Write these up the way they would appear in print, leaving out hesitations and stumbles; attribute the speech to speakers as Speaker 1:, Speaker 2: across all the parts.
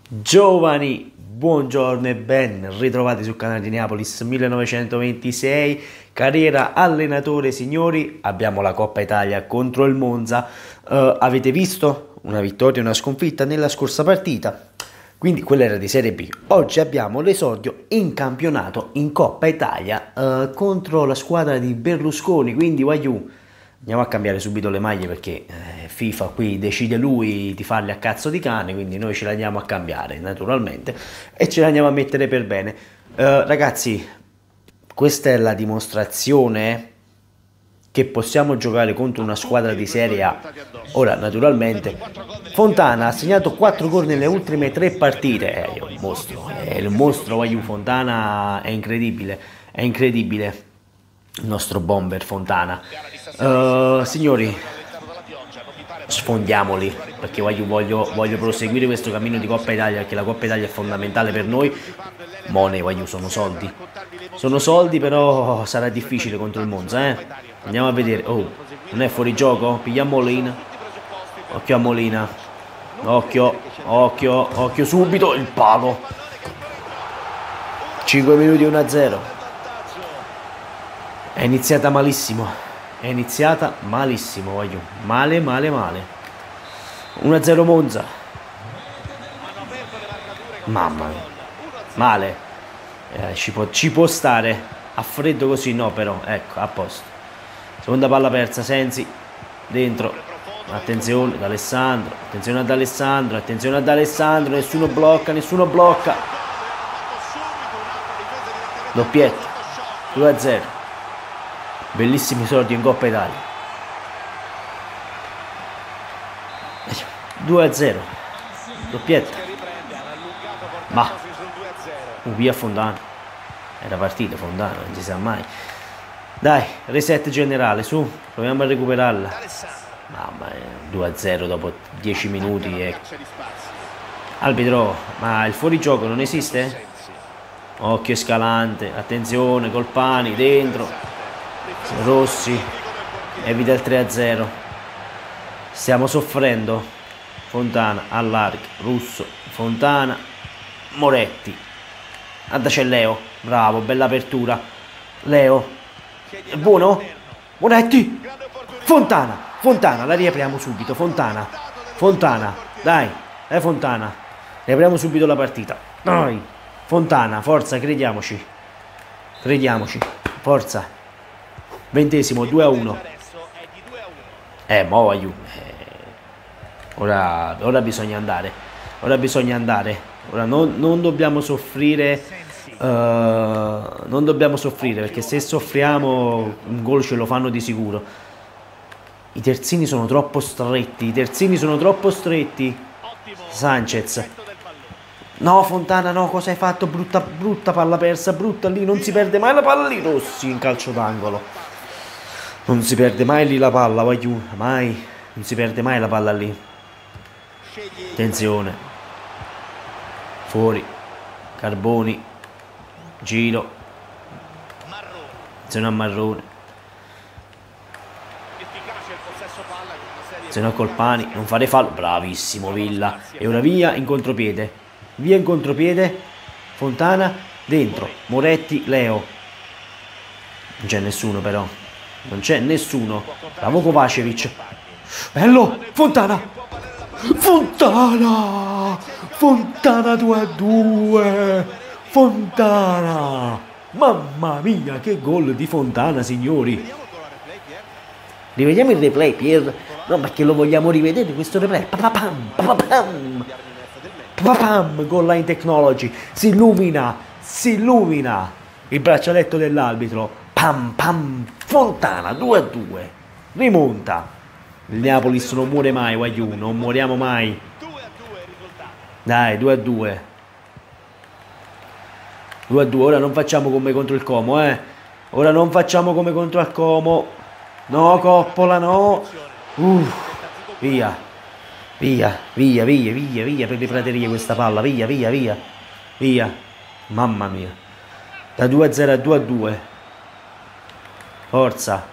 Speaker 1: Giovani, buongiorno e ben ritrovati sul canale di Neapolis 1926, carriera allenatore signori, abbiamo la Coppa Italia contro il Monza, avete visto una vittoria e una sconfitta nella scorsa partita, quindi quella era di Serie B. Oggi abbiamo l'esordio in campionato in Coppa Italia contro la squadra di Berlusconi, quindi Waiu. Andiamo a cambiare subito le maglie perché FIFA qui decide lui di farle a cazzo di cane, quindi noi ce le andiamo a cambiare naturalmente e ce le andiamo a mettere per bene. Ragazzi, questa è la dimostrazione che possiamo giocare contro una squadra di Serie A. Ora, naturalmente, Fontana ha segnato 4 gol nelle ultime 3 partite, è un mostro, è il mostro, Fontana è incredibile, il nostro bomber Fontana. Signori, sfondiamoli perché voglio proseguire questo cammino di Coppa Italia, perché la Coppa Italia è fondamentale per noi. Money, sono soldi, però sarà difficile contro il Monza, andiamo a vedere. Oh, non è fuori gioco? Pigliamo Molina, occhio a Molina, occhio subito, il palo. 5 minuti 1-0. È iniziata malissimo, voglio. Male. 1-0 Monza. Mamma mia. Male. Ci può stare. A freddo così no però. Ecco, a posto. Seconda palla persa, Sensi. Dentro. Attenzione ad Alessandro. Attenzione ad Alessandro. Nessuno blocca. Doppietta. 2-0. Bellissimi esordio in Coppa Italia. 2-0. Doppietta. Ma via Fontana. Era partita Fontana, non si sa mai. Dai, reset generale, su. Proviamo a recuperarla. Mamma mia, 2-0 dopo 10 minuti. Arbitro, ma il fuorigioco non esiste? Occhio Scalante. Attenzione, Colpani, dentro. Rossi evita il 3-0. Stiamo soffrendo. Fontana allarga, Russo, Fontana, Moretti. C'è Leo, bravo, bella apertura. Leo, è buono? Moretti, Fontana, la riapriamo subito. Fontana, dai, Fontana, riapriamo subito la partita. Dai, Fontana, forza, crediamoci, forza. 20esimo, 2-1. Mo aiuto. Ora bisogna andare. Ora non dobbiamo soffrire. Perché se soffriamo un gol ce lo fanno di sicuro. I terzini sono troppo stretti. Sanchez. No, Fontana, no, cosa hai fatto? Brutta palla persa, brutta lì, non si perde mai la palla lì. Rossi in calcio d'angolo. Non si perde mai lì la palla, mai. Non si perde mai la palla lì. Attenzione. Fuori. Carboni. Giro. Attenzione a Marrone. Attenzione a Colpani. Non fare fallo. Bravissimo Villa. E ora via in contropiede. Fontana. Dentro. Moretti. Leo. Non c'è nessuno però. Bravo Kovacevic. Bello. Fontana 2-2. Fontana. Mamma mia, che gol di Fontana, signori. Rivediamo il replay, Pier. No, perché lo vogliamo rivedere questo replay. Goal line technology. Si illumina. Il braccialetto dell'arbitro. Fontana 2-2. Rimonta. Il Neapolis non muore mai, non moriamo mai. Dai, 2-2. Ora non facciamo come contro il Como, Ora non facciamo come contro il Como. No, Coppola, no. Via per le praterie questa palla. Via. Mamma mia. Da 2-0 a 2-2. Forza.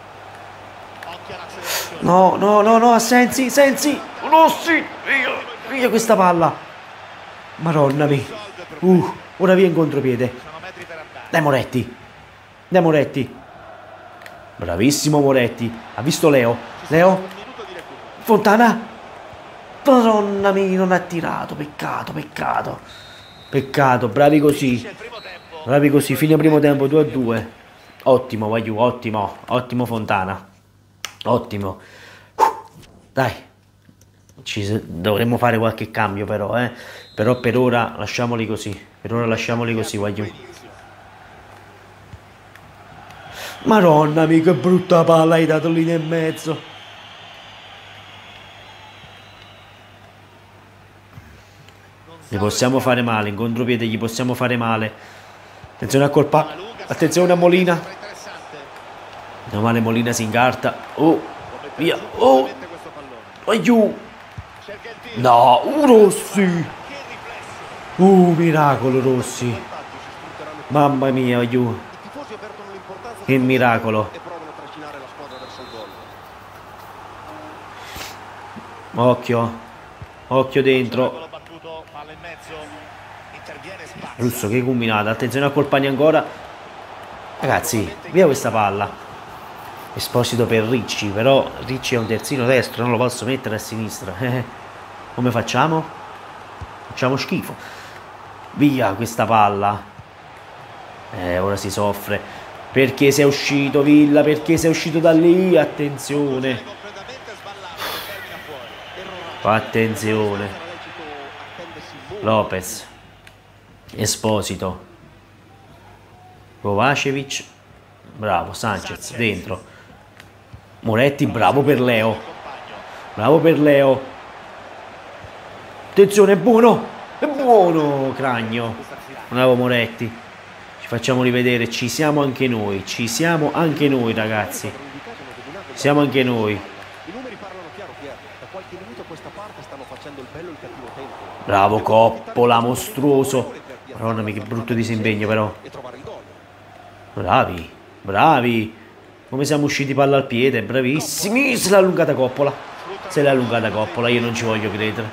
Speaker 1: No, Sensi, Rossi, via questa palla. Madonna mia. Ora via in contropiede. Dai Moretti. Dai Moretti. Bravissimo Moretti. Ha visto Leo. Leo. Fontana. Madonna mia, non ha tirato. Peccato, peccato. Peccato, bravi così. Bravi così, fine primo tempo 2-2. Ottimo, Vaiu, ottimo. Ottimo Fontana. Ottimo. Dai. Dovremmo fare qualche cambio però, Però per ora lasciamoli così. Per ora lasciamoli così, Vaiu. Madonna mia, che brutta palla hai dato lì nel mezzo. Gli possiamo fare male, in contropiede gli possiamo fare male. Attenzione a colpa. Attenzione a Molina. Meno male Molina si incarta. Oh, via. Oh, aiù. No, Rossi. Miracolo Rossi. Mamma mia, aiù. Che miracolo. Occhio. Occhio dentro. Russo, che combinata. Attenzione a Colpani ancora. Ragazzi, via questa palla. Esposito per Ricci. Però Ricci è un terzino destro, non lo posso mettere a sinistra. Come facciamo? Facciamo schifo. Via questa palla. Ora si soffre. Perché sei uscito, Villa? Perché sei uscito da lì? Attenzione. Attenzione. Lopez. Esposito. Kovacevic. Bravo, Sanchez dentro. Moretti, bravo per Leo. Bravo per Leo. Attenzione, è buono. È buono, Cragno. Bravo Moretti. Ci facciamo rivedere. Ci siamo anche noi. Ci siamo anche noi, ragazzi. Ci siamo anche noi. Bravo Coppola, mostruoso. Madonna mia, che brutto disimpegno però. Bravi, bravi. Come siamo usciti palla al piede, bravissimi. Se l'ha allungata Coppola. Se l'ha allungata Coppola, io non ci voglio credere.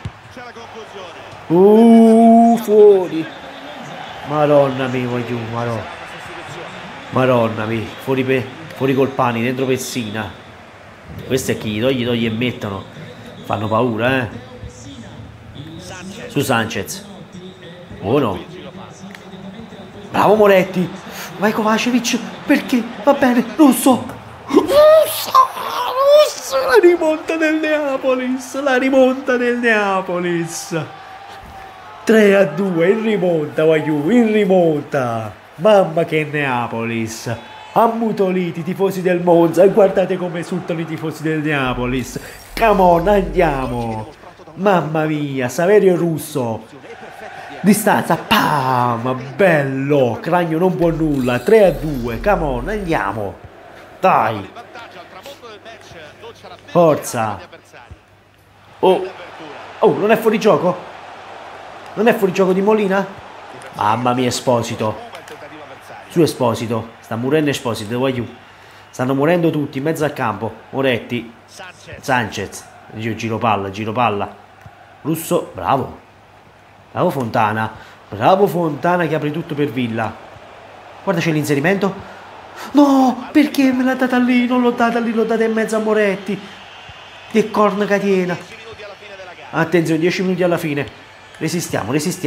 Speaker 1: Fuori. Madonna mia, voglio, madonna. Madonna mia, fuori Colpani, dentro Pessina. Questo è chi togli e mettono. Fanno paura, Su Sanchez. Buono. Bravo Moretti. Vai Kovacevic. Perché? Va bene. Russo. La rimonta del Neapolis. La rimonta del Neapolis. 3-2 in rimonta, Vaiu. In rimonta. Mamma che Neapolis. Ammutoliti i tifosi del Monza. E guardate come esultano i tifosi del Neapolis. Come on, andiamo. Mamma mia. Saverio Russo. Distanza, pam, bello, Cragno non può nulla, 3-2, come on, andiamo, dai, forza, oh, non è fuori gioco? Non è fuori gioco di Molina? Mamma mia, Esposito, su Esposito, sta morendo Esposito, voglio, stanno morendo tutti in mezzo al campo, Moretti, Sanchez, io giro palla, Russo, bravo. Bravo Fontana che apre tutto per Villa. Guarda c'è l'inserimento. No, perché me l'ha data lì? Non l'ho data lì, l'ho data in mezzo a Moretti. Che corna catena. Attenzione, 10 minuti alla fine. Resistiamo.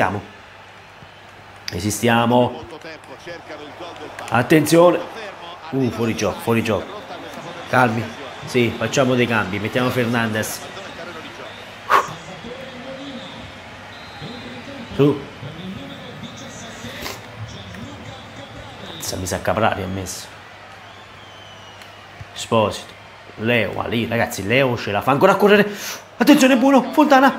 Speaker 1: Attenzione. Fuori gioco. Calmi. Sì, facciamo dei cambi. Mettiamo Fernandez. Su. Mi sa Caprari ha messo. Esposito. Leo, lì ragazzi, Leo ce la fa ancora a correre. Attenzione, buono, Fontana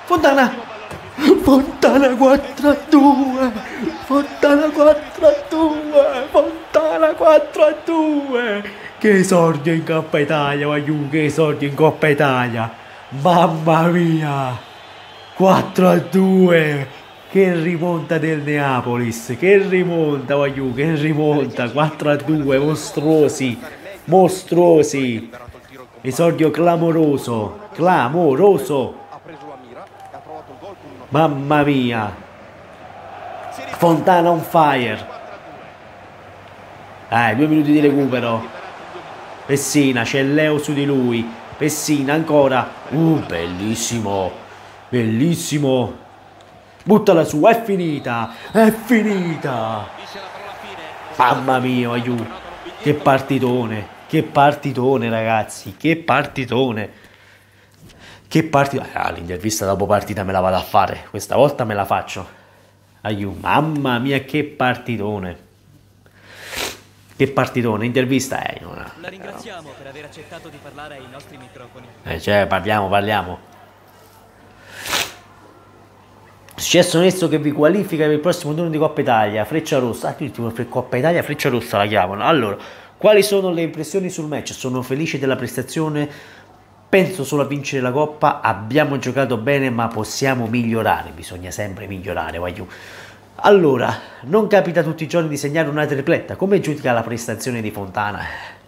Speaker 1: 4-2. Fontana 4-2. Che esordio in Coppa Italia, Vaiu, che esordio in Coppa Italia. Mamma mia. 4-2. Che rimonta del Neapolis, che rimonta, Vaiu, che rimonta, 4-2, mostruosi, esordio clamoroso, Mamma mia. Fontana on fire. 2 minuti di recupero. Pessina, c'è Leo su di lui. Pessina ancora. Bellissimo. Bellissimo. Buttala su, è finita. È finita. Mamma mia, aiuto. Che partitone. Che partitone, ragazzi. Che partitone. Che partita. L'intervista dopo partita me la vado a fare. Questa volta me la faccio. Aiuto. Mamma mia, che partitone. Che partitone. Intervista
Speaker 2: La ringraziamo per aver accettato di parlare ai nostri microfoni.
Speaker 1: Cioè, parliamo. Successo onesto che vi qualifica per il prossimo turno di Coppa Italia. Freccia rossa. Coppa Italia, Freccia rossa la chiamano. Allora, quali sono le impressioni sul match? Sono felice della prestazione. Penso solo a vincere la Coppa. Abbiamo giocato bene, ma possiamo migliorare. Bisogna sempre migliorare, voglio. Allora, non capita tutti i giorni di segnare una tripletta. Come giudica la prestazione di Fontana?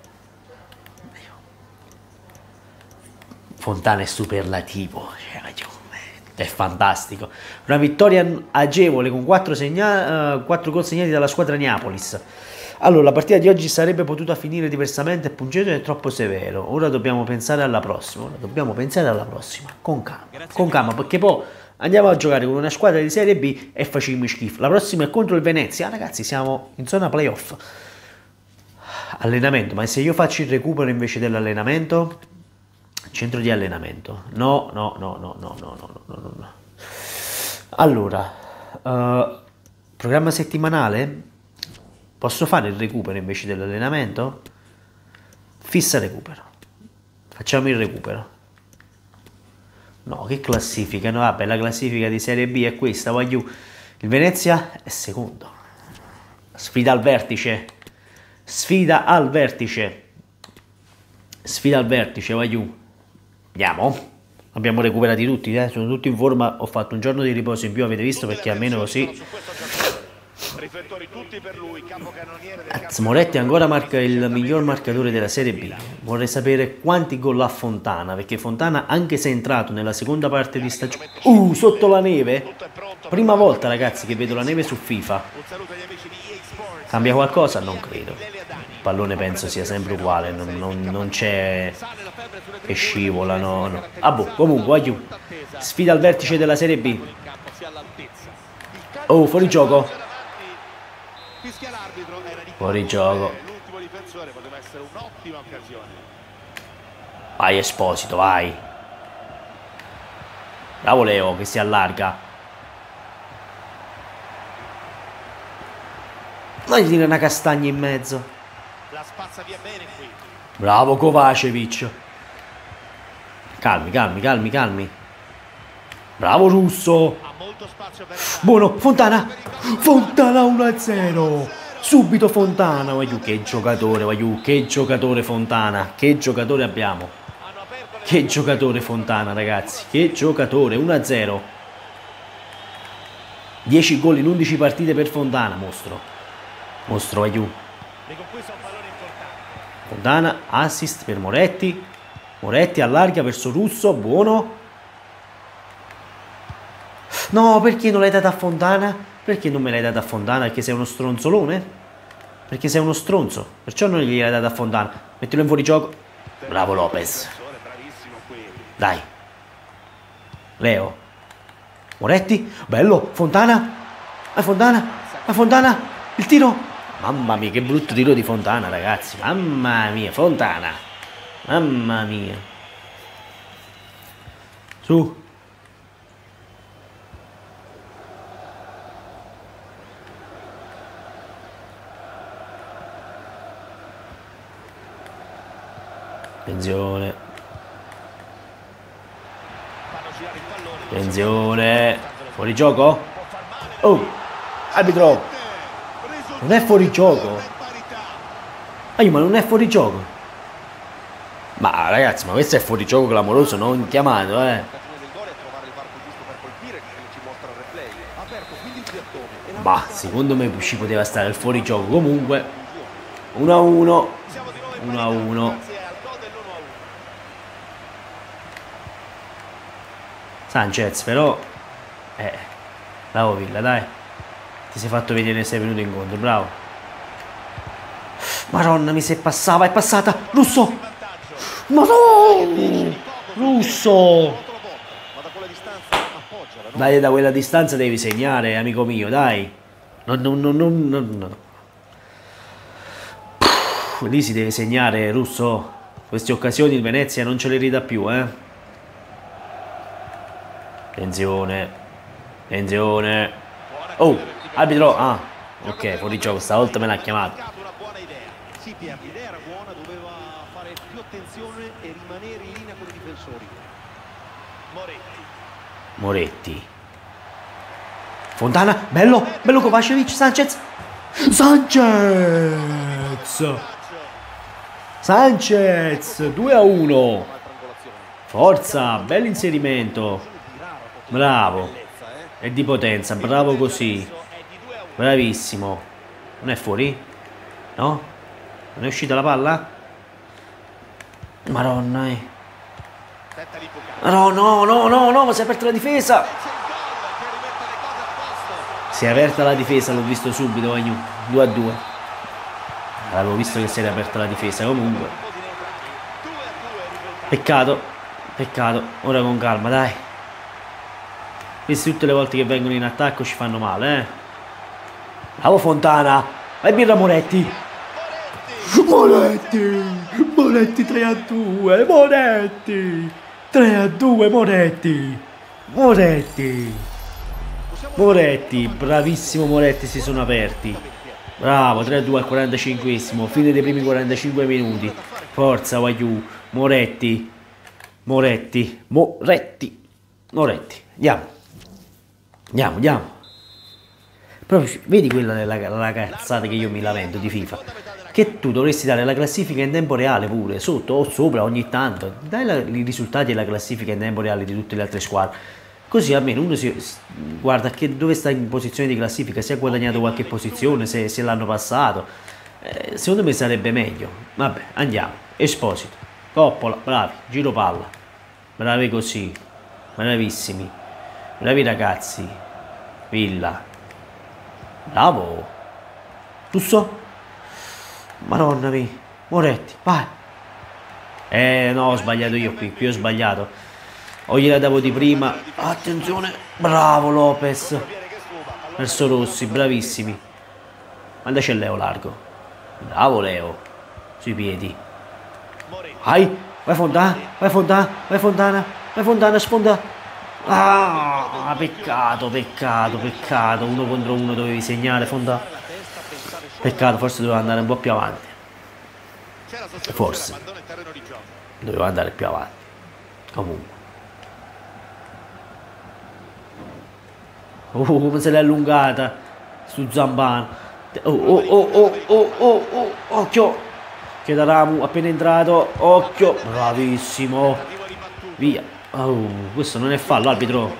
Speaker 1: Fontana è superlativo, è fantastico. Una vittoria agevole con 4 gol segnati dalla squadra Neapolis. Allora, la partita di oggi sarebbe potuta finire diversamente, il punteggio è troppo severo. Ora dobbiamo pensare alla prossima. Con calma, perché poi andiamo a giocare con una squadra di Serie B e facciamo schifo. La prossima è contro il Venezia. Ragazzi, siamo in zona playoff. Allenamento, ma se io faccio il recupero invece dell'allenamento? Centro di allenamento. No. Allora, programma settimanale? Posso fare il recupero invece dell'allenamento? Fissa recupero. Facciamo il recupero. No, che classifica? No, vabbè, la classifica di Serie B è questa, voglio. Il Venezia è secondo. Sfida al vertice. Sfida al vertice, voglio. Andiamo. Abbiamo recuperati tutti, sono tutti in forma. Ho fatto un giorno di riposo in più, avete visto, perché almeno così. Moretti ancora marca il miglior marcatore della Serie B. Vorrei sapere quanti gol ha Fontana, perché Fontana, anche se è entrato nella seconda parte di stagione, sotto la neve, prima volta, ragazzi, che vedo la neve su FIFA. Cambia qualcosa? Non credo. Il pallone penso sia sempre uguale, non c'è che scivola, no. Comunque, aiuto. Sfida al vertice della Serie B. Fuori gioco. Fuori gioco. Vai Esposito, vai. Bravo Leo che si allarga. Ma gli tira una castagna in mezzo. Bravo Kovacevic. Calmi. Bravo Russo. Buono, Fontana 1-0. Subito Fontana, che giocatore Fontana, che giocatore abbiamo. Che giocatore Fontana, ragazzi, che giocatore. 1-0. 10 gol in 11 partite per Fontana, mostro, aiuto. Fontana, assist per Moretti. Moretti allarga verso Russo, buono. No, perché non l'hai data a Fontana? Perché non me l'hai data a Fontana? Perché sei uno stronzolone? Perché sei uno stronzo. Perciò non gliel'hai data a Fontana. Mettilo in fuorigioco. Bravo Lopez. Dai. Leo. Moretti. Bello. Fontana. Fontana. Il tiro. Mamma mia, che brutto tiro di Fontana, ragazzi. Mamma mia, Fontana. Mamma mia. Su. Attenzione. Fuori gioco? Arbitro. Non è fuori gioco. Ma non è fuori gioco. Ma ragazzi, ma questo è fuori gioco clamoroso, non chiamato, Bah, secondo me ci poteva stare il fuori gioco. Comunque 1-1. Sanchez però Bravo Villa, dai. Ti sei fatto vedere nei 6 minuti incontro, bravo. Madonna, mi si passava, è passata. Russo! Madonna! Russo! Dai, da quella distanza devi segnare, amico mio, dai. No. Lì si deve segnare, Russo. Queste occasioni il Venezia non ce le ridà più, Attenzione. Oh, arbitro. Ah, ok, fuori gioco, stavolta me l'ha chiamato.
Speaker 3: Sì, Pier, l'idea era buona, doveva fare più attenzione e rimanere in linea con i difensori.
Speaker 1: Moretti. Fontana, bello Kovacevic, Sanchez, 2-1. Forza, bello inserimento. Bravo. È di potenza, bravo così. Bravissimo. Non è fuori? No? Non è uscita la palla? Madonna. No, si è aperta la difesa. Si è aperta la difesa, l'ho visto subito, 2-2. Avevo visto che si era aperta la difesa, comunque. Peccato. Ora con calma, dai. Queste tutte le volte che vengono in attacco ci fanno male, Bravo Fontana. Vai birra Moretti. Moretti 3-2. Moretti, bravissimo Moretti, si sono aperti. Bravo, 3-2 al 45esimo, fine dei primi 45 minuti. Forza Waiu, Moretti. Andiamo. Però vedi quella della cazzata che io mi lamento di FIFA. Che tu dovresti dare la classifica in tempo reale pure, sotto o sopra ogni tanto. Dai i risultati e la classifica in tempo reale di tutte le altre squadre. Così almeno uno si guarda che dove sta in posizione di classifica, se ha guadagnato qualche posizione, se l'hanno passato. Secondo me sarebbe meglio. Vabbè, andiamo. Esposito, Coppola, bravi, giro palla. Bravi così. Bravissimi. Bravi ragazzi. Villa. Bravo. Russo. Madonna mia. Moretti, vai. No, ho sbagliato io qui ho sbagliato. O gliela davo di prima. Attenzione. Bravo Lopez. Verso Rossi, bravissimi. Quando c'è Leo largo. Bravo Leo. Sui piedi. Vai Fontana, sponda. Ah, peccato. 1 contro 1 dovevi segnare, Fontana. Peccato, forse doveva andare un po' più avanti. Forse. Doveva andare più avanti. Comunque. Come se l'è allungata su Zambano. Occhio. Che da Ramu appena entrato. Occhio. Bravissimo. Via. Questo non è fallo, arbitro.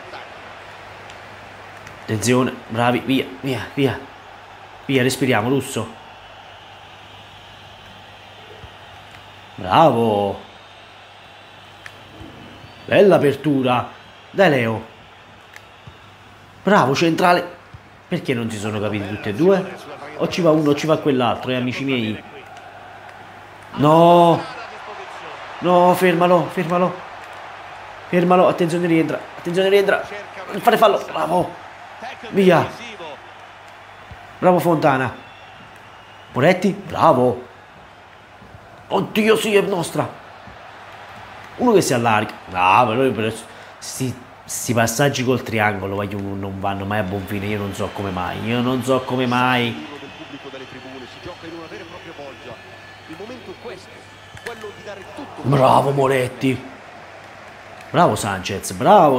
Speaker 1: Attenzione. Bravi. Via. Respiriamo, Russo. Bravo. Bella apertura. Dai Leo. Bravo, centrale. Perché non si sono capiti tutti e due? O ci va uno o ci va quell'altro, amici miei. No, fermalo. Attenzione, rientra. Non fare fallo. Bravo. Via. Bravo Fontana. Moretti, bravo. Oddio, sì, è nostra. Uno che si allarga. Però sti passaggi col triangolo non vanno mai a buon fine. Io non so come mai. Bravo Moretti. Bravo Sanchez.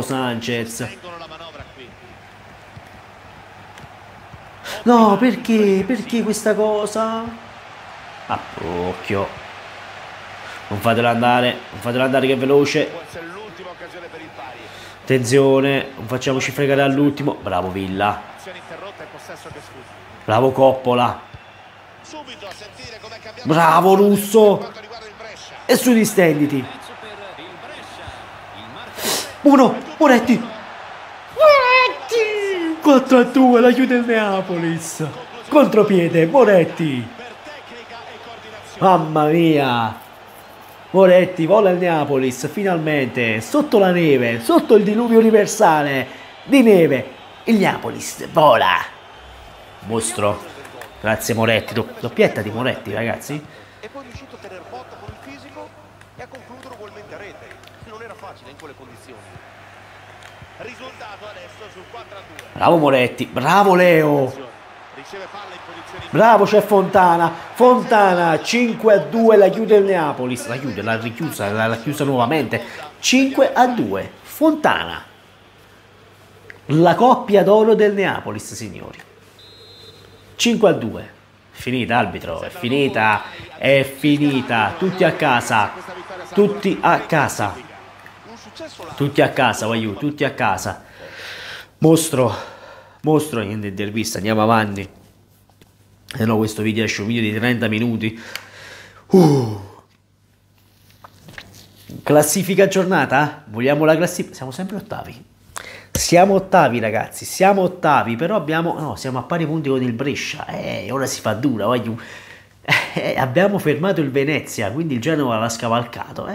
Speaker 1: No, perché questa cosa? Occhio. Non fatelo andare che è veloce. Attenzione, non facciamoci fregare all'ultimo. Bravo Villa. Bravo Coppola. Bravo Russo. E su distenditi. Moretti. 4-2, la chiude il Neapolis. Contropiede, Moretti. Mamma mia. Moretti vola il Neapolis, finalmente, sotto la neve, sotto il diluvio universale di neve. Il Neapolis vola. Mostro. Grazie Moretti, doppietta di Moretti, ragazzi.
Speaker 3: E poi è riuscito a tenere botta con il fisico e a concludere ugualmente a rete. Non era facile in quelle condizioni. Risultato adesso sul 4-2.
Speaker 1: Bravo Moretti, bravo Leo.
Speaker 3: Riceve palla in posizione.
Speaker 1: Bravo, c'è Fontana. Fontana 5-2, la chiude il Neapolis. La chiude, l'ha richiusa, l'ha chiusa nuovamente. 5-2. Fontana. La coppia d'oro del Neapolis, signori. 5-2. Finita, arbitro. È finita. È finita. Tutti a casa. Tutti a casa. Tutti a casa, voglio. Tutti a casa. Mostro. Mostro, niente intervista, andiamo avanti. E no, questo video esce un video di 30 minuti. Classifica aggiornata? Vogliamo la classifica? Siamo sempre ottavi. Siamo ottavi, ragazzi. Siamo ottavi, però abbiamo... No, siamo a pari punti con il Brescia. Ora si fa dura, voglio. Abbiamo fermato il Venezia, quindi il Genova l'ha scavalcato.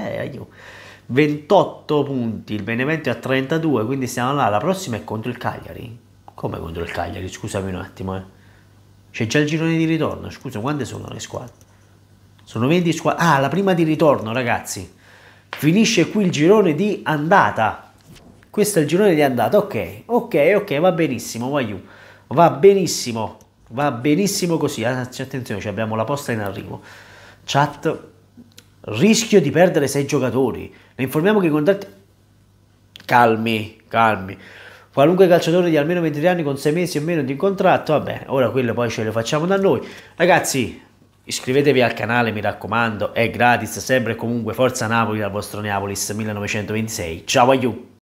Speaker 1: 28 punti, il Benevento è a 32, quindi siamo là. La prossima è contro il Cagliari. Come contro il Cagliari? Scusami un attimo, C'è già il girone di ritorno. Scusa, quante sono le squadre? Sono 20 squadre. Ah, la prima di ritorno, ragazzi. Finisce qui il girone di andata. Questo è il girone di andata. Ok, va benissimo, voglio. Va benissimo. Va benissimo così. Attenzione, abbiamo la posta in arrivo. Chat. Rischio di perdere 6 giocatori. Ne informiamo che i contratti... Calmi. Qualunque calciatore di almeno 23 anni con 6 mesi o meno di contratto, vabbè, ora quello poi ce lo facciamo da noi. Ragazzi, iscrivetevi al canale, mi raccomando, è gratis, sempre e comunque. Forza Napoli dal vostro Neapolis 1926. Ciao a you!